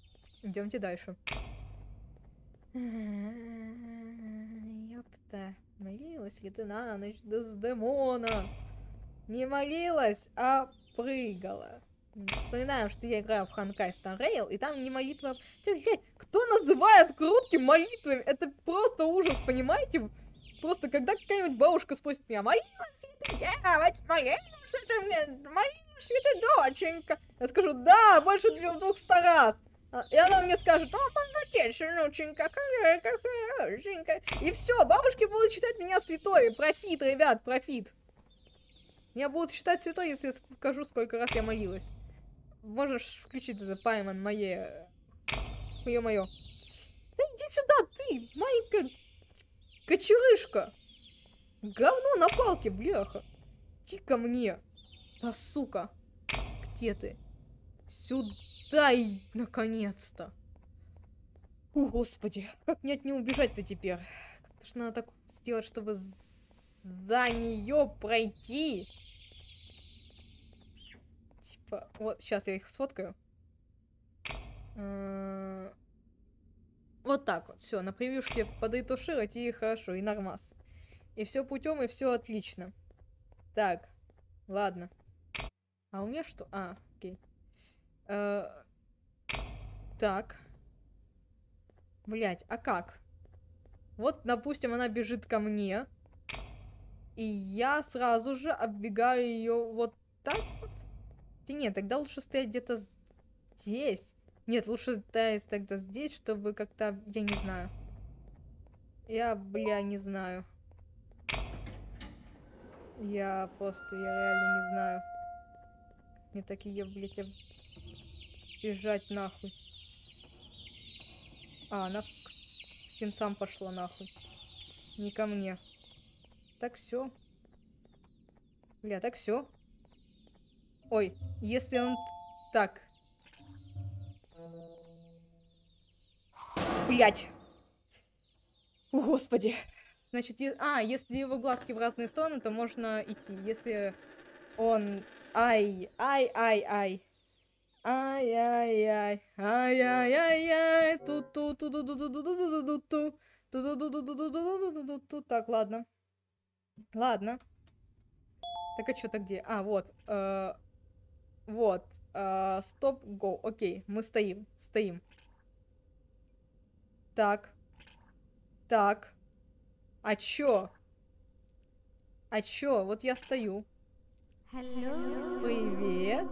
Идемте дальше. Ёпта. Молилась ли ты на ночь Дездемона? Не молилась, а прыгала. Вспоминаем, что я играю в Honkai Star Rail, и там не молитва... Кто называет крутки молитвами? Это просто ужас, понимаете? Просто когда какая-нибудь бабушка спросит меня, молилась ли ты, девочка, молилась ли ты мне, молилась ли ты, доченька? Я скажу, да, больше 200 раз. И она мне скажет, о, молодец, сыноченька, хорошенька. И все, бабушки будут считать меня святой. Профит, ребят, профит. Меня будут считать святой, если я скажу, сколько раз я молилась. Можешь включить это, Пайман, мое... Ё-моё. Да иди сюда, ты, маленькая кочерышка. Говно на палке, бляха. Иди ко мне. Да, сука. Где ты? Сюда и наконец-то. Господи, как мне от нее убежать-то теперь? Как-то ж надо так сделать, чтобы за нее пройти. Типа, вот, сейчас я их сфоткаю. Вот так вот, все, на превьюшке подретушировать и хорошо, и нормас. И все путем, и все отлично. Так, ладно. А у меня что? А, окей. Так. Блять, а как? Вот, допустим, она бежит ко мне. И я сразу же оббегаю ее вот так вот. Хотя нет, тогда лучше стоять где-то здесь. Нет, лучше стоять тогда здесь, чтобы как-то... Я не знаю. Я, бля, не знаю. Я реально не знаю. Мне так ее, блядь, бежать нахуй. А, она к птенцам пошла нахуй. Не ко мне. Так все. Бля, так все. Ой, если он... Так. Блять. Господи. Значит, если его глазки в разные стороны, то можно идти. Если он... Ай. Ай-яй-яй. Ай-яй-яй. Ту-ту-ту-ту-ту-ту-ту-ту-ту-ту. Ту-ту-ту-ту-ту-ту-ту-ту-ту. Так, ладно. Ладно. Так, а что-то где? А, вот. Вот. Стоп, го. Окей, мы стоим. Стоим. Так. Так. А чё? А чё? Вот я стою. Hello. Привет.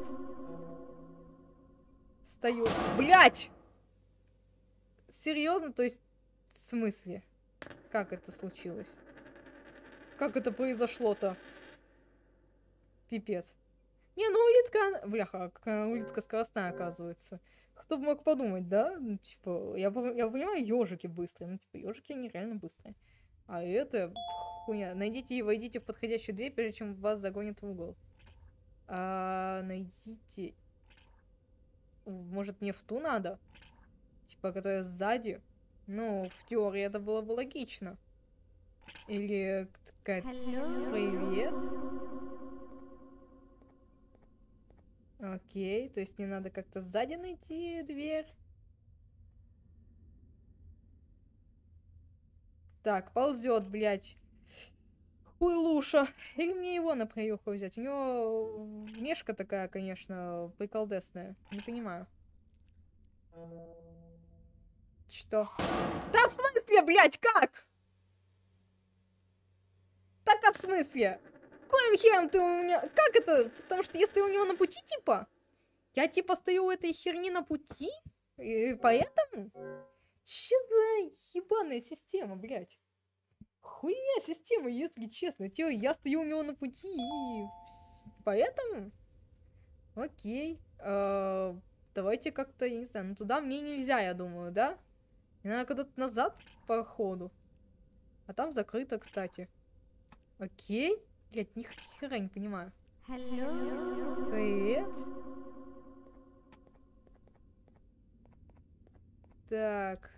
Стою. Блять! Серьезно? То есть, в смысле? Как это случилось? Как это произошло-то? Пипец. Не, ну улитка... Бляха, какая улитка скоростная, оказывается. Кто бы мог подумать, да? Ну, типа, я понимаю, ежики быстрые. Ну, типа, ежики они реально быстрые. А это хуйня. Найдите и войдите в подходящую дверь, прежде чем вас загонят в угол. Найдите... Может, мне в ту надо? Типа, которая сзади? Ну, в теории это было бы логично. Или какая-то... Привет. Окей, то есть мне надо как-то сзади найти дверь. Так, ползет, блядь. Хуйлуша. Или мне его на проюху взять? У него внешка такая, конечно, приколдесная. Не понимаю. Что? Да в смысле, блядь, как? Так, а в смысле? Коим хером ты у меня... Как это? Потому что если у него на пути, типа... Я, типа, стою у этой херни на пути? И поэтому... Че за ебаная система, блядь? Хуйня система, если честно. Я стою у него на пути и... Поэтому... Окей. Давайте как-то, я не знаю, ну туда мне нельзя, я думаю, да? Мне надо куда-то назад, по ходу. А там закрыто, кстати. Окей. Блять, ни хера не понимаю. Hello. Привет. Так.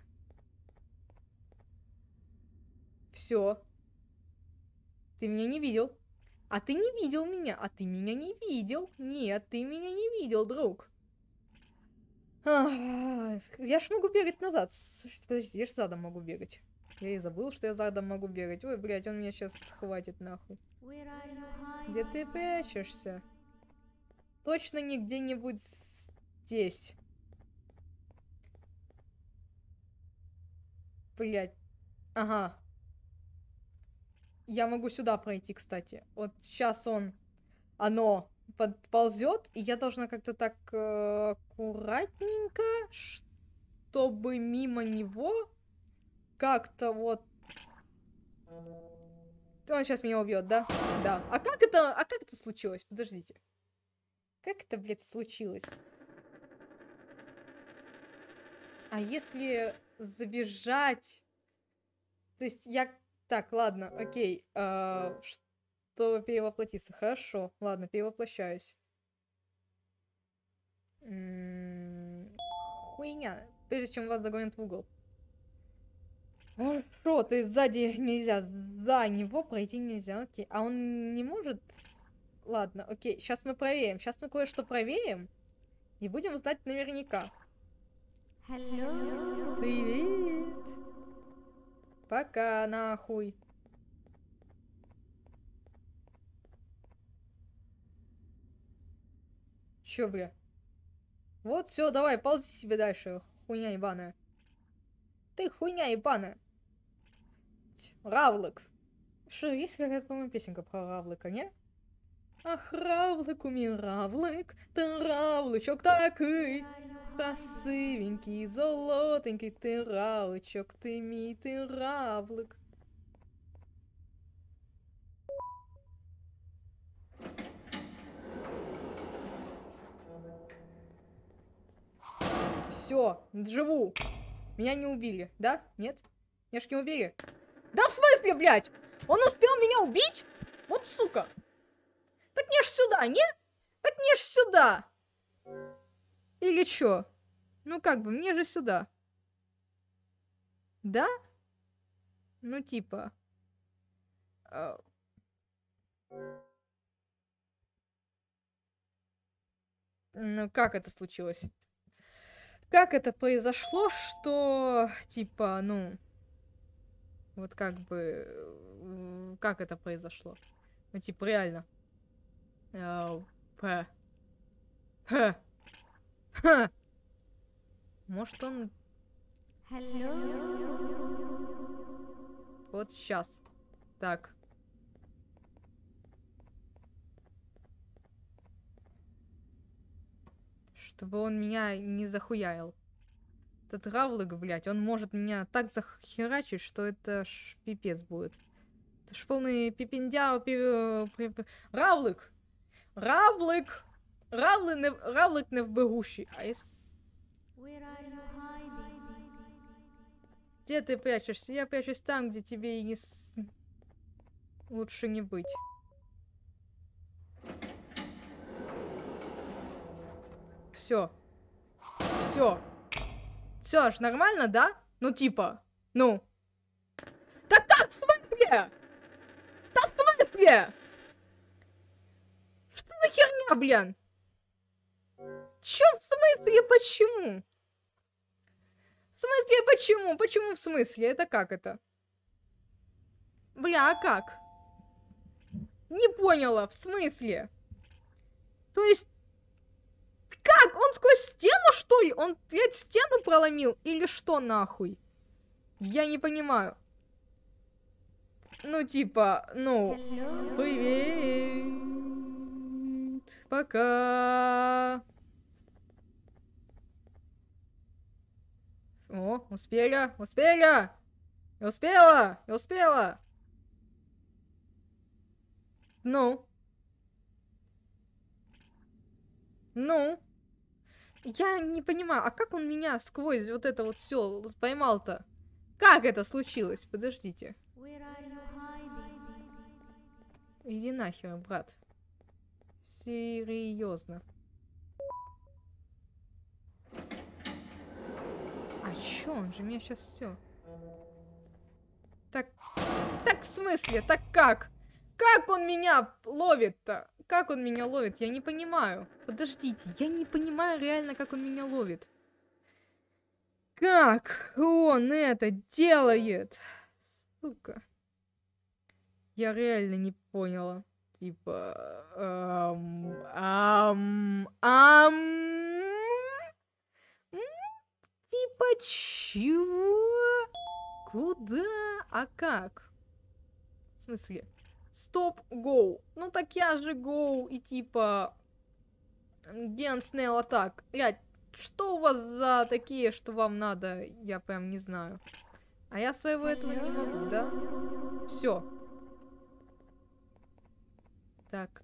Все. Ты меня не видел. А ты не видел меня. А ты меня не видел. Нет, ты меня не видел, друг. Я ж могу бегать назад. Слушайте, подождите, я ж задом могу бегать. Я и забыл, что я задом могу бегать. Ой, блядь, он меня сейчас схватит нахуй. Где ты прячешься? Точно не где-нибудь здесь. Блядь. Ага. Я могу сюда пройти, кстати. Вот сейчас оно подползет, и я должна как-то так аккуратненько, чтобы мимо него как-то вот... Он сейчас меня убьет, да? Да. А как это случилось? Подождите. Как это, блядь, случилось? А если забежать... То есть я... Так, ладно, окей. Чтобы перевоплотиться. Хорошо, ладно, перевоплощаюсь. Хуйня. Прежде чем вас загонят в угол. Хорошо, то есть сзади нельзя. За него пройти нельзя, окей. А он не может... Ладно, окей. Сейчас мы проверим. Сейчас мы кое-что проверим. И будем знать наверняка. Hello. Привет. Пока, нахуй. Чё, бля? Вот, все, давай, ползи себе дальше, хуйня ебаная. Ты хуйня ебаная. Равлик. Что, есть какая-то, по-моему, песенка про Равлика, не? Ах, Равлик у меня, Равлик, ты Равличок такой. Красивенький, золотенький, ты Равличок, ты мій, ты Равлик. Все, живу. Меня не убили, да? Нет? Меня ж не убили. Да в смысле, блядь? Он успел меня убить? Вот сука. Так мне ж сюда, не? Так мне ж сюда. Или чё? Ну как бы, мне же сюда. Да? Ну типа. Ну как это случилось? Как это произошло, что типа, ну... Вот как бы... Как это произошло? Ну типа реально. П. Может он... Hello. Вот сейчас. Так. Чтобы он меня не захуяил. Этот Равлик, блядь, он может меня так захерачить, что это ж пипец будет. Это ж полный пипендяу, Равлик! Равлик! Равлик не вбегущий. А если... Где ты прячешься? Я прячусь там, где тебе и не... Лучше не быть. Все. Все. Все аж нормально, да? Ну типа. Ну. Да как в смысле? Да в смысле? Что за херня, блин? Чё в смысле? Почему? В смысле почему? Почему в смысле? Это как это? Бля, а как? Не поняла, в смысле? То есть... Как? Он сквозь стену, что ли? Он, блядь, стену проломил? Или что нахуй? Я не понимаю. Ну, типа, ну... Hello. Привет. Пока. О, успели, успели. Я успела, я успела. Ну. Ну. Я не понимаю, а как он меня сквозь вот это вот все поймал-то? Как это случилось? Подождите. Иди нахер, брат. Серьезно. А чё, он же меня сейчас все. Так, в смысле? Так как? Как он меня ловит-то? Как он меня ловит? Я не понимаю. Подождите, я не понимаю реально, как он меня ловит. Как он это делает? Сука. Я реально не поняла. Типа... Типа чего? Куда? А как? В смысле? Стоп, гоу. Ну так я же гоу и типа... Ген Снейл атак. Блядь, что у вас за такие, что вам надо? Я прям не знаю. А я своего этого не могу, да? Все. Так.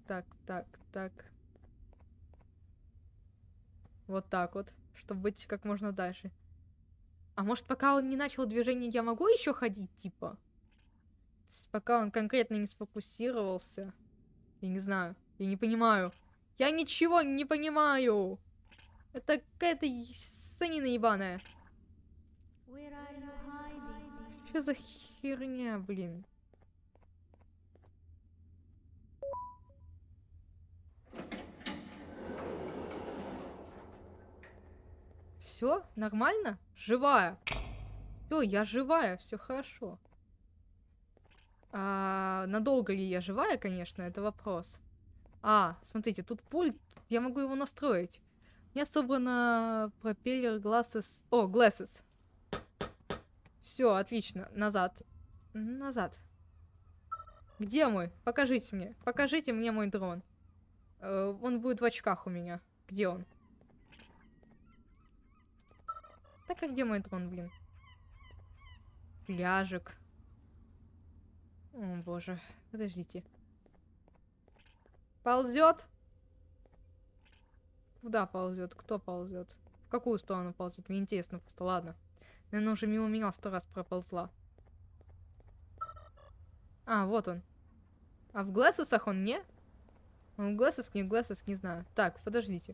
Вот так вот. Чтобы быть как можно дальше. А может, пока он не начал движение, я могу еще ходить, типа? Пока он конкретно не сфокусировался. Я не знаю. Я не понимаю. Я ничего не понимаю. Это какая-то санина ебаная. Что за херня, блин? Все нормально? Живая. Все, я живая, все хорошо. Надолго ли я живая, конечно, это вопрос. Смотрите, тут пульт, я могу его настроить. У меня собрано пропеллер Glasses. Glasses. Все, отлично. Назад. Где мой? Покажите мне. Покажите мне мой дрон. Он будет в очках у меня. Где он? Так, а где мой дрон, блин? Пляжик. О, боже. Подождите. Ползет? Куда ползет? Кто ползет? В какую сторону ползет? Мне интересно просто, ладно. Наверное, уже мимо меня 100 раз проползла. Вот он. А в Глэссесах он не? В Глэссес не знаю. Так, подождите.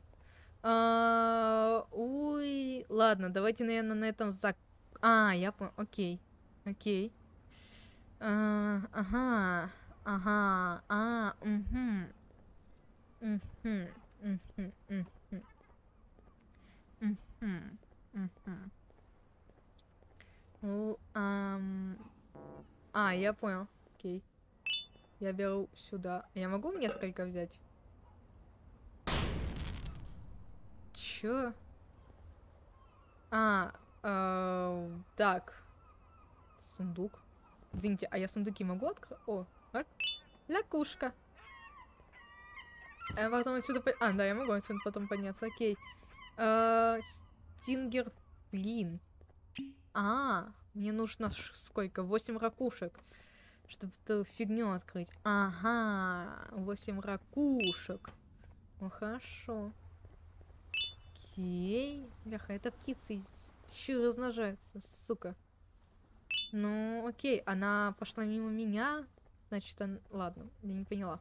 Ой, ладно, давайте, наверное, на этом я понял. Окей. Я понял. Окей. Я беру сюда. Я могу несколько взять? Чё? Так. Сундук. Извините, а я сундуки могу открыть? Лякушка. А потом отсюда... да, я могу отсюда потом подняться, окей. Стингер, блин. Мне нужно сколько? 8 ракушек. Чтобы эту фигню открыть. 8 ракушек. Ну, хорошо. Окей. Бляха, эта птица еще и размножается, сука. Ну, окей, она пошла мимо меня. Значит, ладно, я не поняла.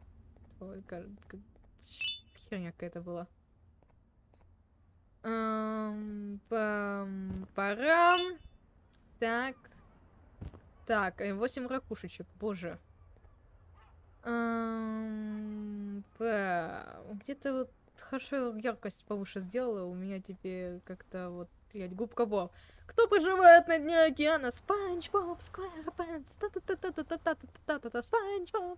Херня какая-то была. Парам. Так, 8 ракушечек, боже. Где-то вот хорошо яркость повыше сделала, у меня теперь как-то вот, блядь, губка Боб. Кто проживает на дне океана? Спанч Боб Сквэрпэнс. Спанч Боб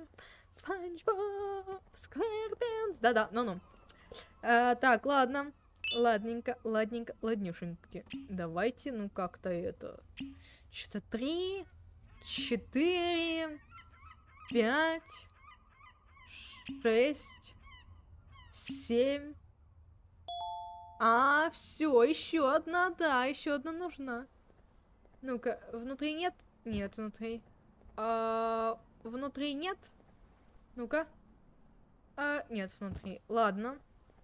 Сквэрпэнс. Да-да, ну-ну. Так, ладно. Ладнюшеньки. Давайте, ну как-то это... Что-то 3, 4, 5, 6, 7. Все, еще одна, да, еще одна нужна. Ну-ка, внутри нет? Нет, внутри. Внутри нет? Ну-ка. Нет, внутри. Ладно.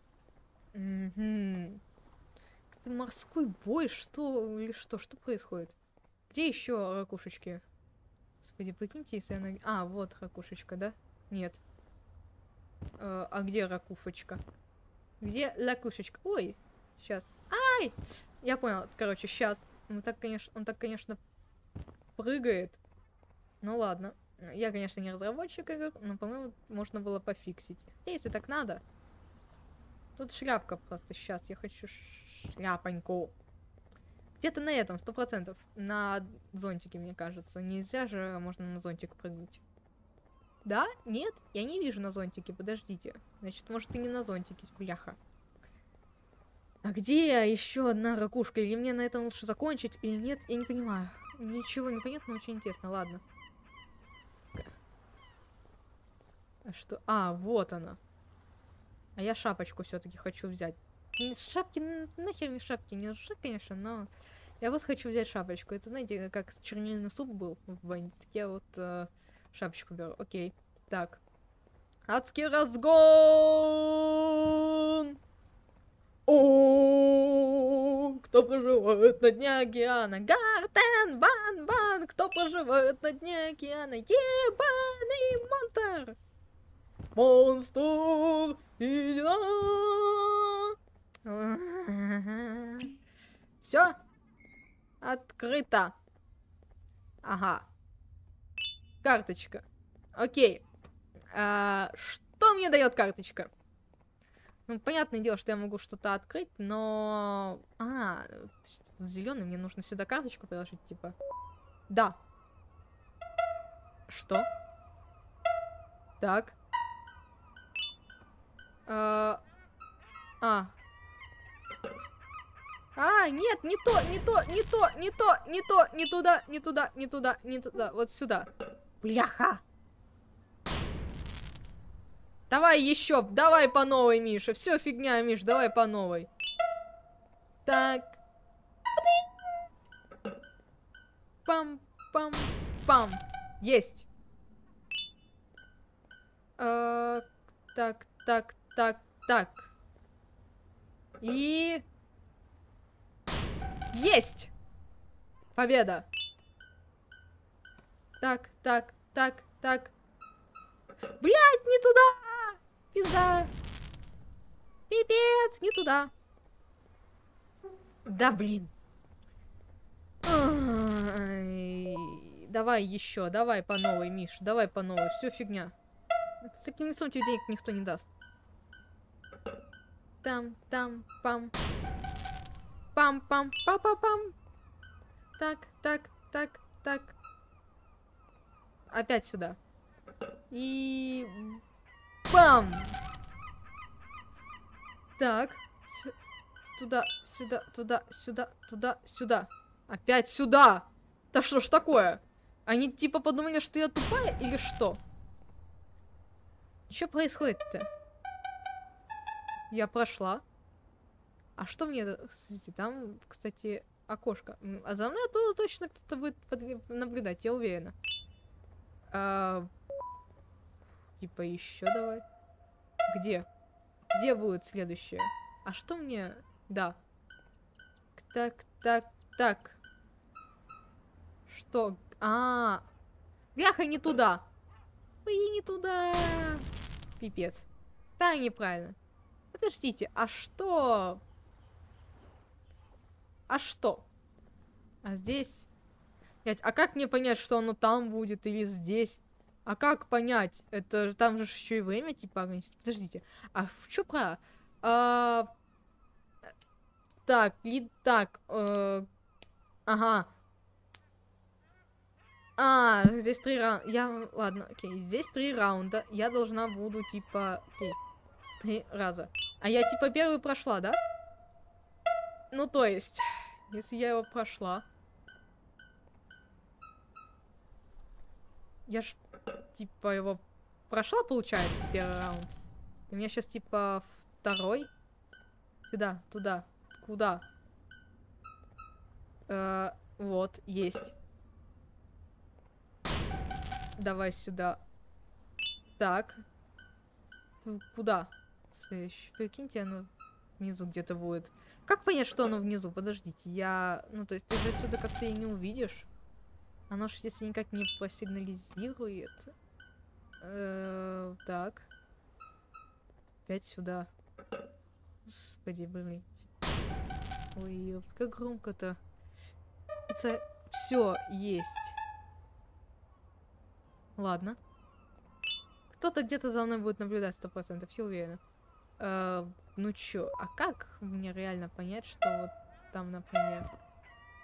Это морской бой, что или что? Что происходит? Где еще ракушечки? Господи, прикиньте, если она... вот ракушечка, да? Нет. Где ракушечка? Где ракушечка? Ой, сейчас. Ай! Я понял, короче, сейчас. Он так, конечно, прыгает. Ну ладно. Я, конечно, не разработчик игр, но, по-моему, можно было пофиксить. Хотя, если так надо. Тут шляпка просто. Сейчас я хочу шляпоньку. Где-то на этом, 100%. На зонтике, мне кажется. Нельзя же, можно на зонтик прыгнуть. Да? Нет? Я не вижу на зонтике, подождите. Значит, может и не на зонтике, бляха. А где еще одна ракушка? Или мне на этом лучше закончить, или нет? Я не понимаю. Ничего не понятно, но очень интересно. Ладно. А что? А, вот она. А я шапочку все-таки хочу взять. Шапки, нахер мне шапки не нужны, конечно, но... Я вот хочу взять шапочку. Это, знаете, как чернильный суп был в бандит. Я вот шапочку беру. Окей. Так. Адский разгон! О, кто проживает на дне океана? Гартен, бан, кто проживает на дне океана? Ебаный монстр! Монстр! Иди на! Все? Открыто. Ага. Карточка. Окей. Что мне дает карточка? Ну, понятное дело, что я могу что-то открыть, но... Зеленый, мне нужно сюда карточку приложить, типа. Да. Что? Так. Нет, не туда. Вот сюда. Бляха. Давай еще, давай по новой, Миша. Все фигня, Миш, давай по новой. Так. Пам. Есть. Так. И... Есть! Победа. Так. Блядь, не туда! Пизда. Пипец, не туда. Да, блин. Давай еще, давай по новой, Миш, давай по новой. Все фигня. С таким лицом тебе денег никто не даст. Пам. Пам. Так. Опять сюда. И... Бам! Так. Туда. Опять сюда! Да что ж такое? Они типа подумали, что я тупая или что? Что происходит-то? Я прошла. А что мне... Смотрите, там, кстати, окошко. А за мной оттуда точно кто-то будет наблюдать, я уверена. Типа еще давай. Где? Где будет следующее? А что мне... Да. Так. Что? Бляха, не туда. Ой, не туда. Пипец. Да, неправильно. Подождите, а что? А здесь? Блять, а как мне понять, что оно там будет или здесь? А как понять? Это там же еще и время, типа, подождите. А в чё про? Так. Ага. Здесь 3 раунда. Ладно, окей. Здесь 3 раунда. Я должна буду, типа... Окей. 3 раза. А я, типа, первый прошла, да? Ну, то есть... Если я его прошла... Я ж, типа, его прошла, получается, первый раунд. И у меня сейчас, типа, второй. Сюда, туда. Куда? Вот, есть. Давай сюда. Так. Куда? Прикиньте, оно внизу где-то будет. Как понять, что оно внизу? Подождите, ну, то есть ты же отсюда как-то и не увидишь. Оно ж если никак не просигнализирует. Так. Опять сюда. Господи, блин. Ой, ёп, как громко-то. Это все есть. Ладно. Кто-то где-то за мной будет наблюдать 100%, я уверена. Ну чё, а как мне реально понять, что вот там, например...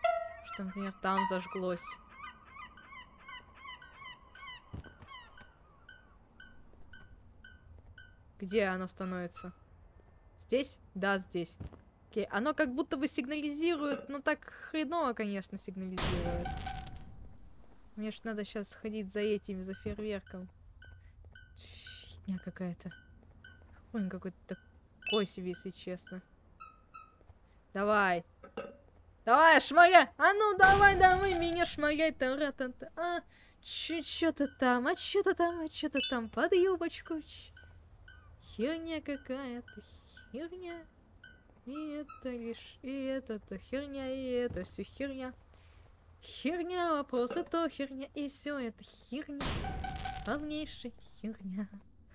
Что, например, там зажглось. Где оно становится? Здесь? Да, здесь. Окей, оно как будто бы сигнализирует, но так хреново, конечно, сигнализирует. Мне ж надо сейчас сходить за этим, за фейерверком. Фигня какая-то. Ой, он какой-то такой себе, если честно. Давай. Давай, шмаляй! А ну, давай меня шмаляй там, ра-та-та. А, чё-то там, а чё-то там, а чё-то там, под юбочку. Херня какая-то, херня. И это лишь, и это херня, и это все херня. Херня, вопрос, это херня, и все это херня. Полнейшая херня.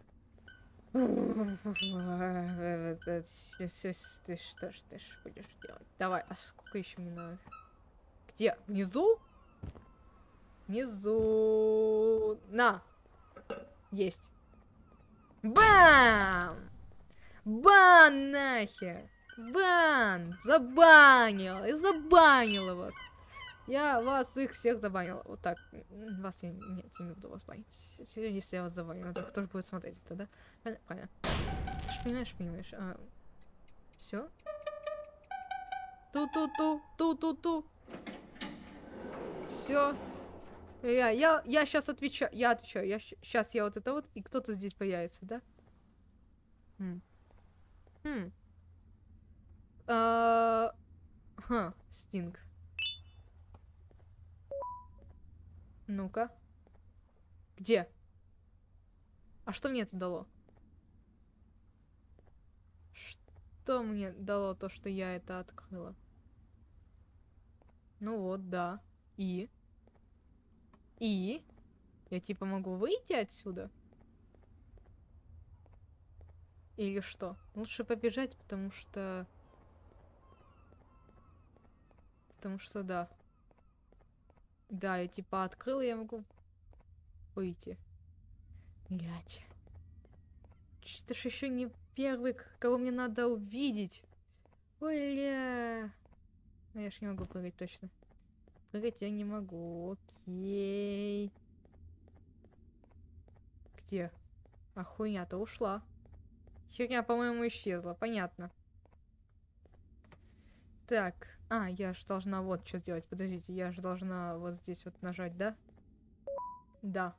Ты что ж будешь делать? Давай, а сколько еще мне надо? Где? Внизу? Внизу. На! Есть. Бам! Бан нахер! Бан! Забанил! И забанила вас! Я вас их всех забанила. Вот так. Вас я... Нет, я не буду вас банить. Если я вас забаню, то кто же будет смотреть это, да? Понятно. Ты ж понимаешь. Все? Ту-ту-ту. Все. Я сейчас отвечаю. Я отвечаю. Сейчас я вот это вот, и кто-то здесь появится, да? Стинг. Ну-ка. Где? А что мне это дало? Что мне дало то, что я это открыла? Ну вот, да. И? Я типа могу выйти отсюда? Или что? Лучше побежать, потому что... Потому что да. Да, я типа открыла, я могу выйти. Блять. Что ж еще не первый, кого мне надо увидеть. Ой-ля. Ну, я ж не могу прыгать точно. Прыгать я не могу. Окей. Где? А хуйня-то ушла. Херня, по-моему, исчезла. Понятно. Так. Я же должна вот что сделать. Подождите, я же должна вот здесь вот нажать, да? Да.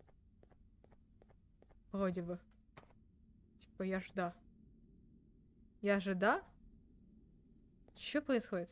Вроде бы. Типа, я ж да. Я же да? Что происходит?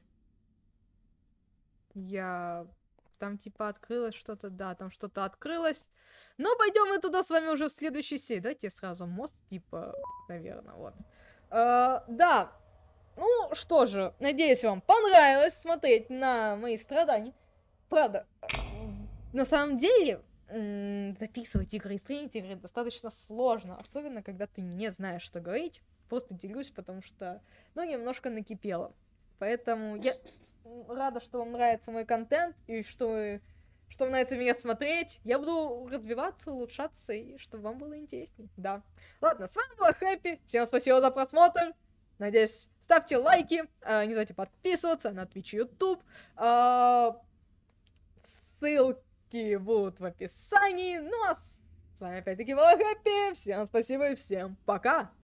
Там типа открылось что-то, да, там что-то открылось. Но пойдем мы туда с вами уже в следующей серии. Давайте сразу мост, типа, наверное, вот. Да. Ну, что же, надеюсь, вам понравилось смотреть на мои страдания. Правда, на самом деле, записывать игры и стримить игры достаточно сложно. Особенно, когда ты не знаешь, что говорить. Просто делюсь, потому что, ну, немножко накипело. Поэтому я рада, что вам нравится мой контент, и что вам нравится меня смотреть. Я буду развиваться, улучшаться, и чтобы вам было интересней. Да. Ладно, с вами была Хэппи. Всем спасибо за просмотр. Надеюсь, ставьте лайки. Не забывайте подписываться на Twitch и YouTube. Ссылки будут в описании. Ну а с вами опять-таки была Хэппи. Всем спасибо и всем пока.